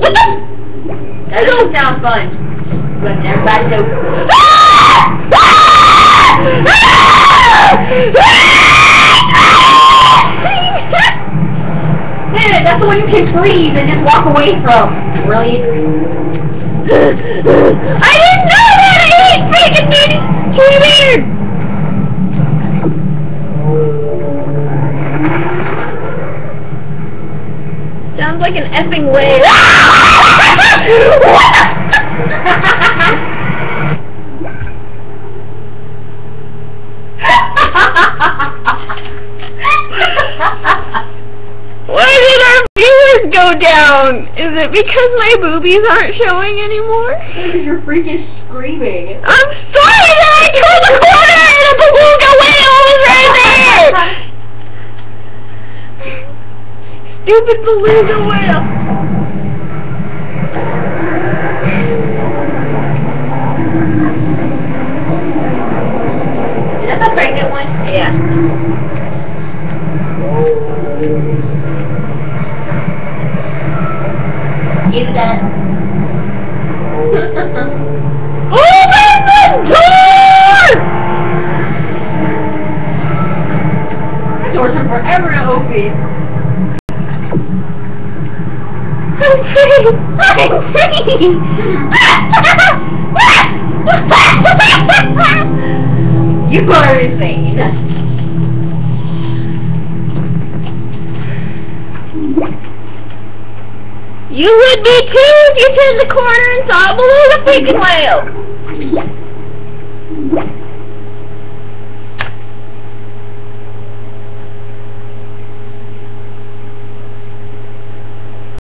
That doesn't sound fun. But everybody knows. Man, that's the one you can freeze and just walk away from. Really? I didn't know that! I hate freaking dude! Too weird! Sounds like an effing wave. Why did our viewers go down? Is it because my boobies aren't showing anymore? Because you're freaking screaming. I'm sorry that I turned the corner and a beluga whale was right there! Stupid beluga whale. Is that the pregnant one? Yeah. Give that. Open the door! The doors are forever to open. I'm free! I'm free! You are insane. You would be too if you turned the corner and saw a beluga freaking whale.